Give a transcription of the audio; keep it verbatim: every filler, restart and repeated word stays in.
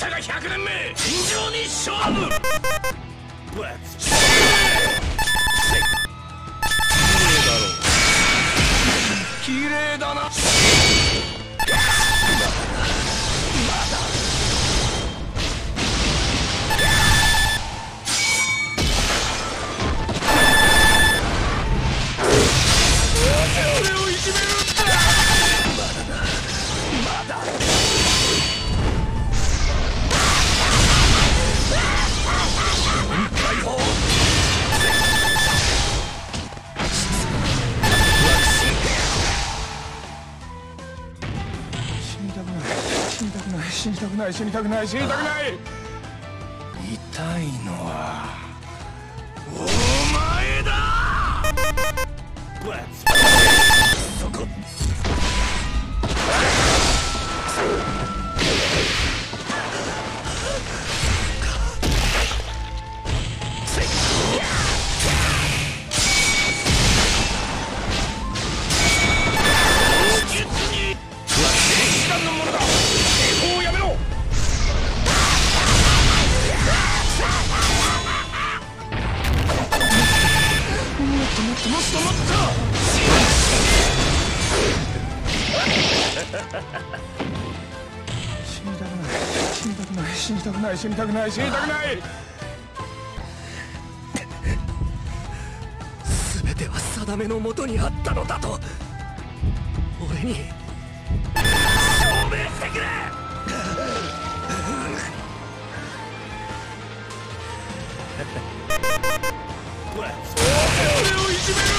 者がひゃくねんめ尋常に勝負。綺麗だな。死にたくない死にたくない死にたくない。痛いのはお前だ。そこ死にたくない死にたくない死にたくない。全ては定めのもとにあったのだと俺に証明してくれ。俺をいじめる